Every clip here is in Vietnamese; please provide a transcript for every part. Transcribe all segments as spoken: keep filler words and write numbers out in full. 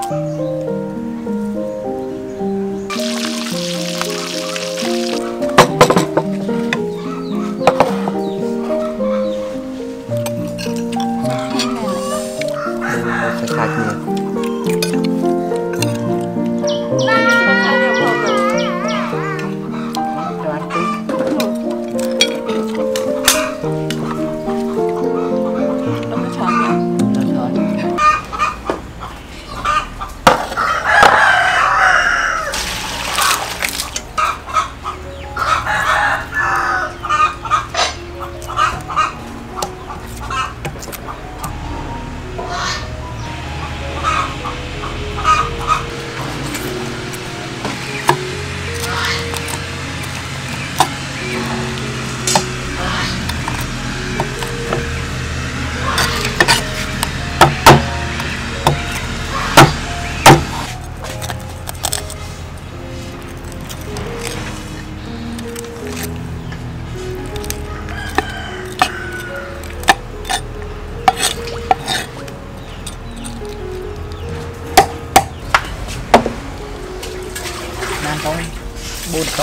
Bột không?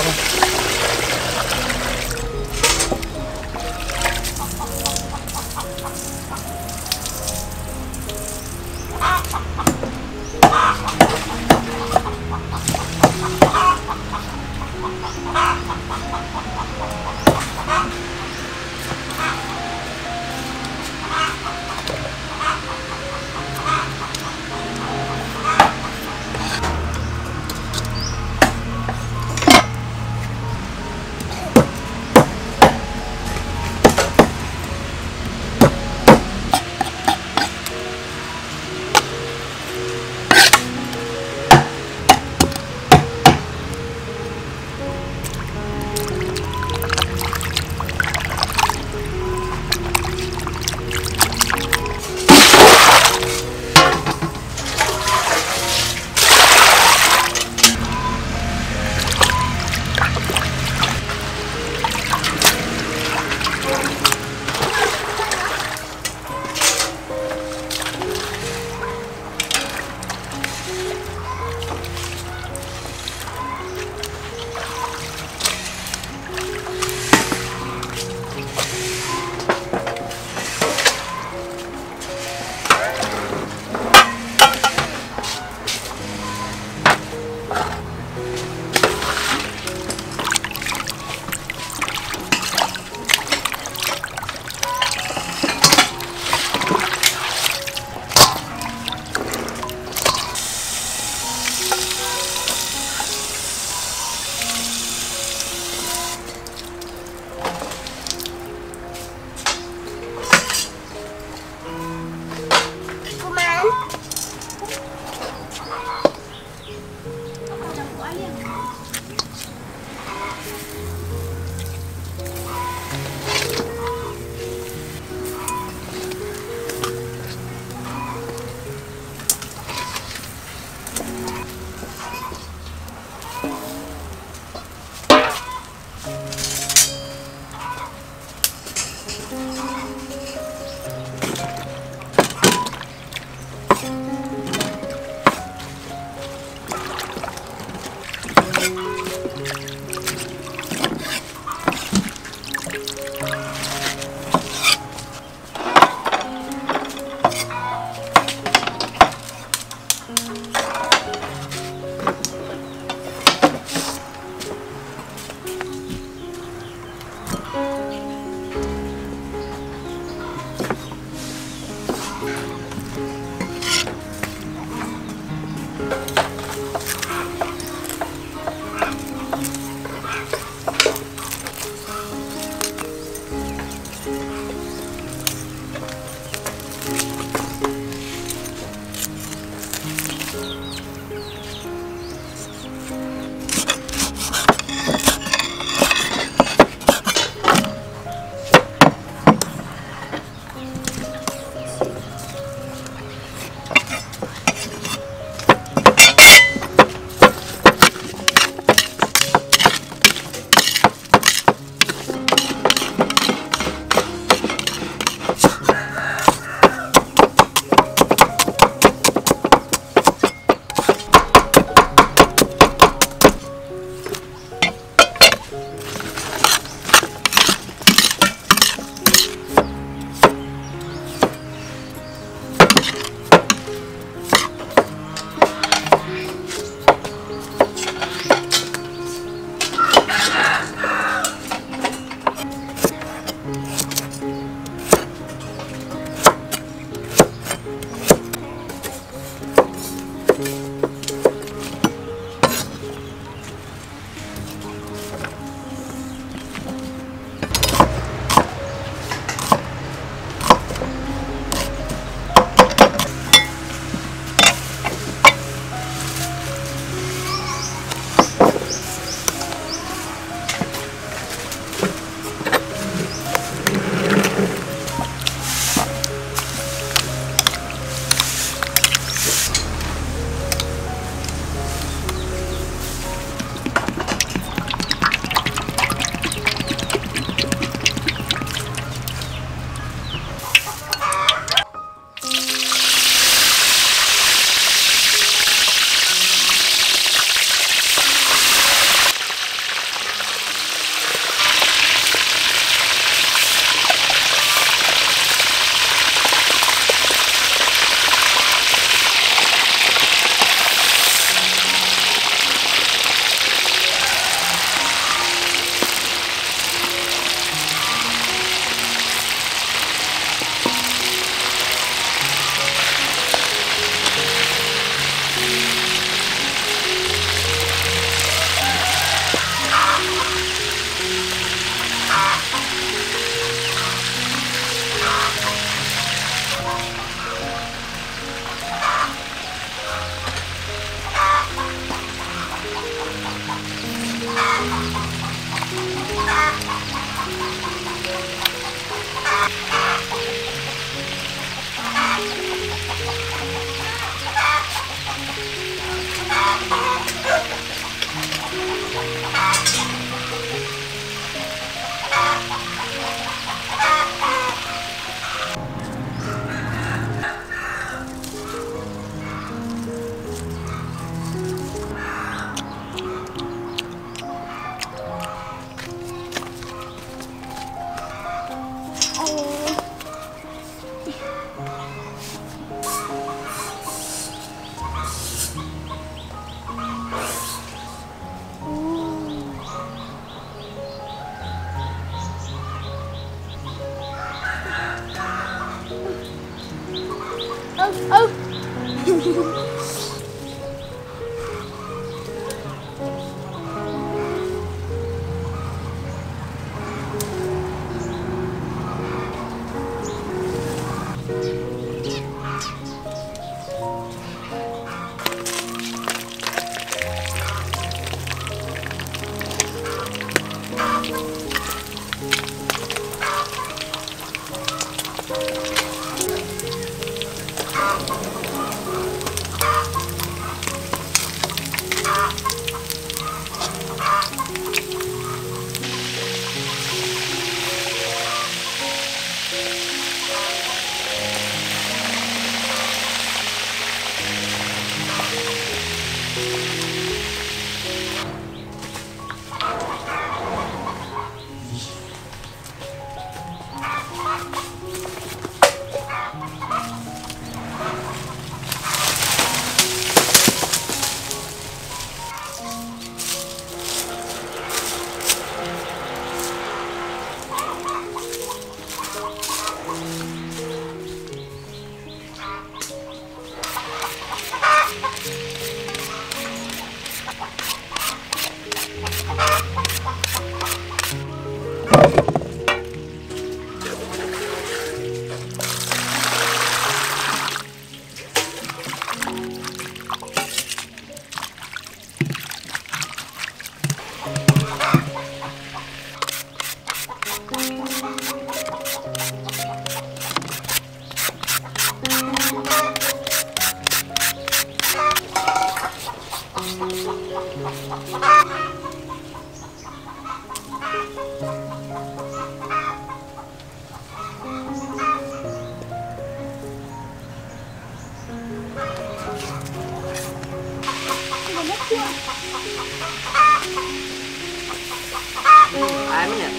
Ai mới nhỉ?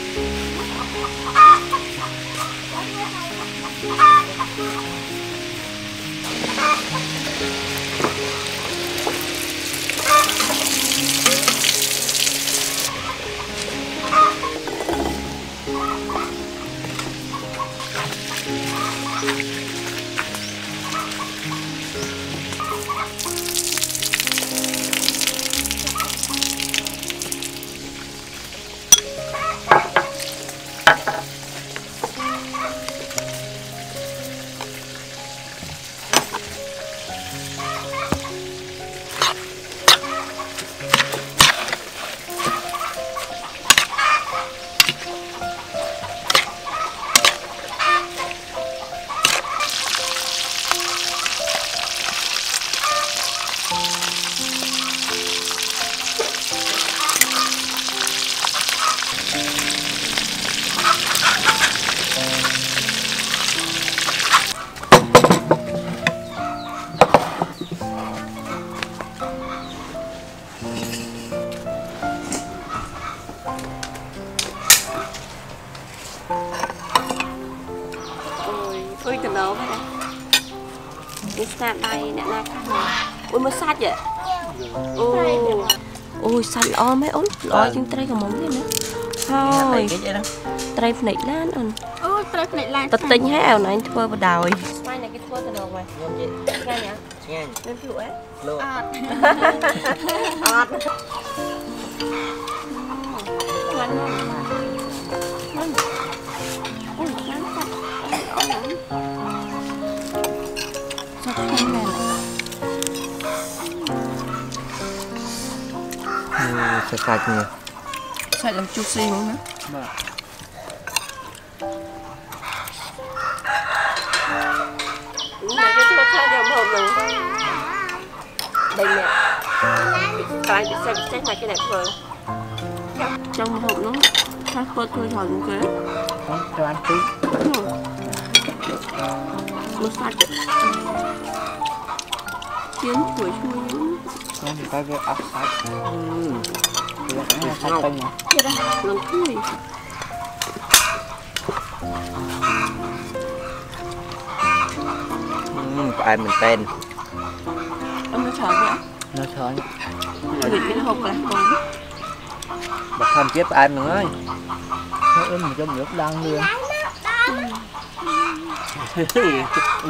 Nè đây nè nè ôi mới sát vậy ôi ôi sát lo mấy ốn lo chân trai còn mỏng nữa thôi trai này lan ôn ôi trai này lan tật tinh hết ảo này thưa vào đòi mai này cái thưa từ đầu mày nghe nhá nghe nên phụ ấy luôn ọt ngon ngon ôi ngon thật ngon lắm sao cái này lại sạch sạch nhỉ sạch làm chút xí luôn nữa này cái thua khai dòng hộp này đây nè cái bị xe bị xe này cái này vừa trong hộp nó khai khô thôi thôi cũng kế cho ăn tí nó sạch chiến tuổi chui con thì phải với ốc sạch sạch tinh mà thế đây lần cuối ai mình tên ông nó chờ vậy nó sợ thịt cái hộp này còn bật không chết ai mình ơi nó êm mình cho nước đang luôn